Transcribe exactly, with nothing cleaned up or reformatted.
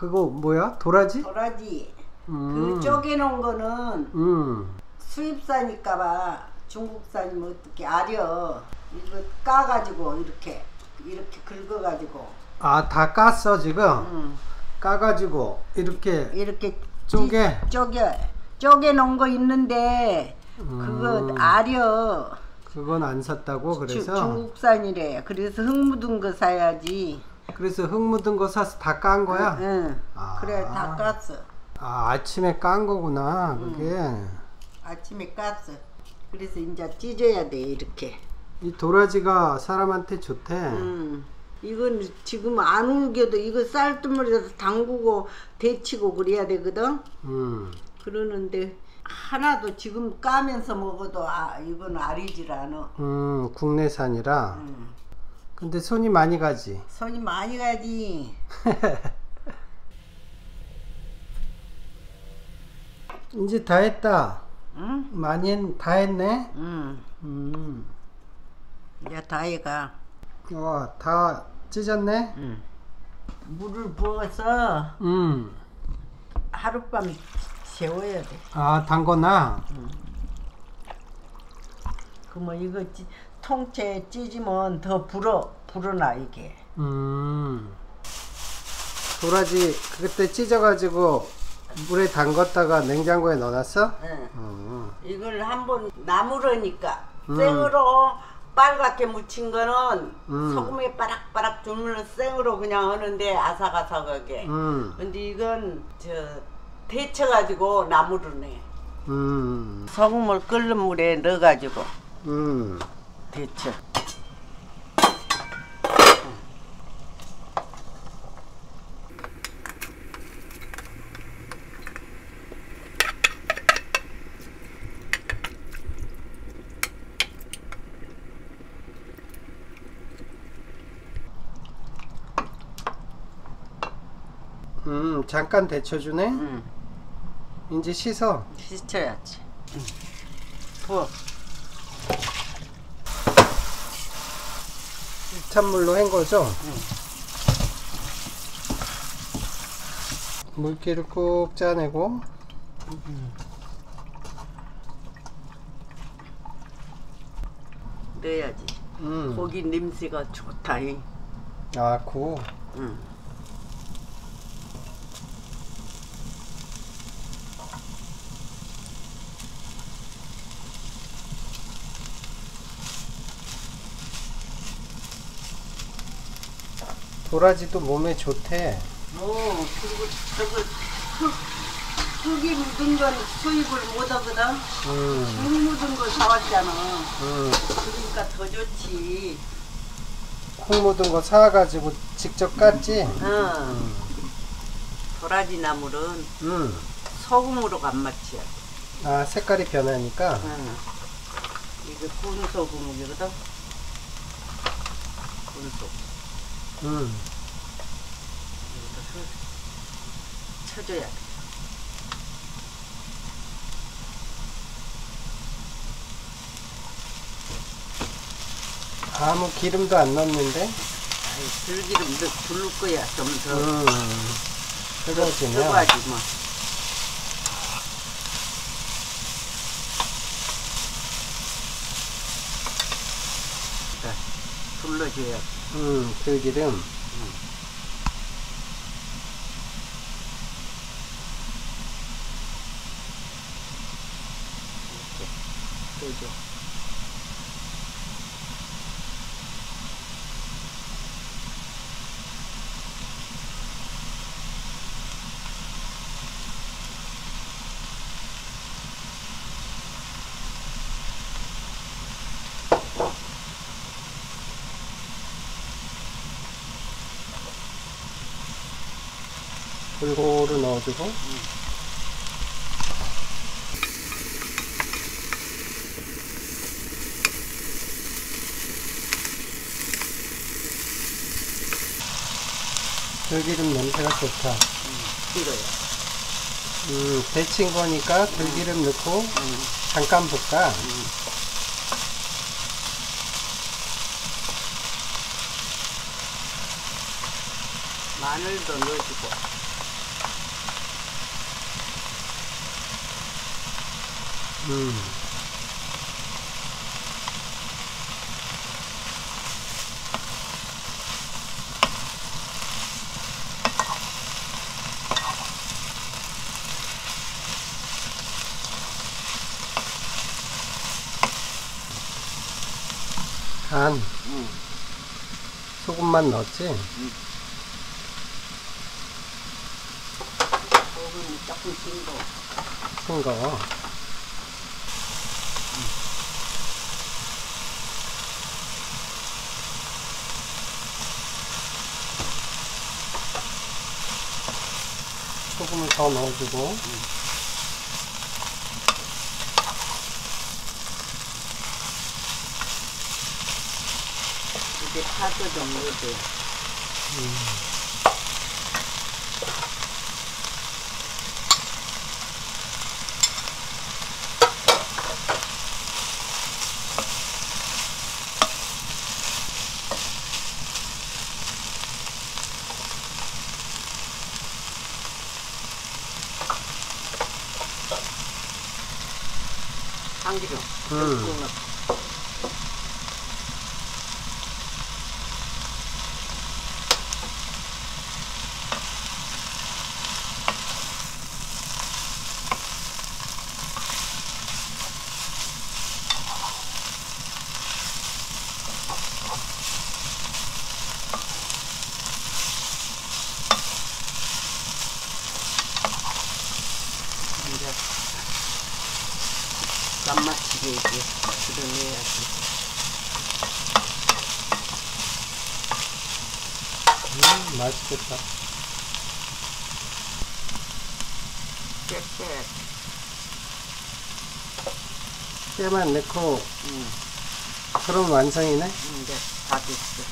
그거 뭐야? 도라지? 도라지. 음. 그 쪼개놓은 거는 음. 수입산일까봐 중국산이면 어떻게 아려. 이거 까가지고 이렇게 이렇게 긁어가지고. 아, 다 깠어 지금? 음. 까가지고 이렇게 이렇게 쪼개? 찌, 쪼개 쪼개놓은 거 있는데 그거 음. 아려. 그건 안 샀다고? 그래서? 주, 중국산이래. 그래서 흙 묻은 거 사야지. 그래서 흙 묻은 거 사서 다 깐 거야? 응, 응. 아. 그래 다 깠어. 아, 아침에 깐 거구나 그게. 응. 아침에 깠어. 그래서 이제 찢어야 돼 이렇게. 이 도라지가 사람한테 좋대. 응. 이건 지금 안 우겨도 이거 쌀뜨물에서 담그고 데치고 그래야 되거든. 음. 그러는데 하나도 지금 까면서 먹어도 아 이건 아리질 않아. 음, 국내산이라. 응. 근데 손이 많이 가지. 손이 많이 가지. 이제 다 했다. 응? 많이 했, 다 했네. 응. 음. 이제 다 해가. 와, 다 찢었네. 응. 물을 부어서 음. 하룻밤 재워야 돼. 아, 담거나. 그러면 이거 찌, 통째 찢으면 더 불어 불어나 이게. 음. 도라지 그때 찢어가지고 물에 담갔다가 냉장고에 넣어놨어? 응. 음. 이걸 한번 나무르니까 음. 생으로 빨갛게 묻힌 거는 음. 소금에 바락바락 두면 생으로 그냥 하는데 아삭아삭하게. 음. 근데 이건 저 데쳐가지고 나무르네. 음. 소금을 끓는 물에 넣어가지고 음. 데쳐. 음, 잠깐 데쳐주네. 응. 이제 씻어. 씻어야지. 응. 부어. 찬물로 헹궈줘. 응. 물기를 꾹 짜내고. 넣어야지. 음. 고기 냄새가 좋다. 잉. 아, 구. 응. 도라지도 몸에 좋대. 어, 그리고 저거 흙, 흙이 묻은 건 수입을 못 하거든. 음. 흙 묻은 거 사왔잖아. 음. 그러니까 더 좋지. 콩 묻은 거 사가지고 직접 깠지? 응. 도라지 나물은 음. 소금으로 간 맛이야. 아, 색깔이 변하니까. 응. 이게 군소금이거든. 군소금. 음. 이것도 쳐줘야 돼. 아무 기름도 안 넣는데? 아이, 들기름 넣 부를 거야. 좀 더. 음. 뜨거워지면. 뜨거워지 뭐. 그러니까 불러줘야 돼. 음, 들기름. 응. 이렇게 떠줘. 골고루 넣어주고. 응. 들기름 냄새가 좋다. 응. 싫어요. 음, 데친 거니까 들기름 넣고 응. 잠깐 볶아. 응. 마늘도 넣어주고. 음. 간. 응. 소금만 넣었지? 응. 소금 조금 싱거. 싱거. 소금을 더 넣어주고. 응. 이제 파도 좀 넣어줘. 음. 참기름. 음. 듬뿍 넣고. 이제 짠맛치게 이제 들어내야지. 음, 맛있겠다. 빽빽. 깨만 넣고, 응. 그럼 완성이네? 이제 다 됐어.